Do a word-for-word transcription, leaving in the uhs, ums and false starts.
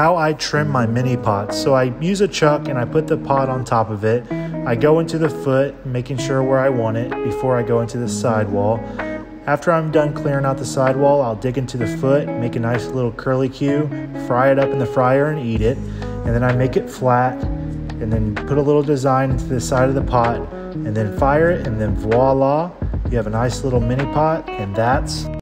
how I trim my mini pots. So I use a chuck and I put the pot on top of it. I go into the foot, making sure where I want it before I go into the sidewall. After I'm done clearing out the sidewall, I'll dig into the foot, make a nice little curly Q, fry it up in the fryer and eat it. And then I make it flat and then put a little design into the side of the pot and then fire it, and then voila, you have a nice little mini pot, and that's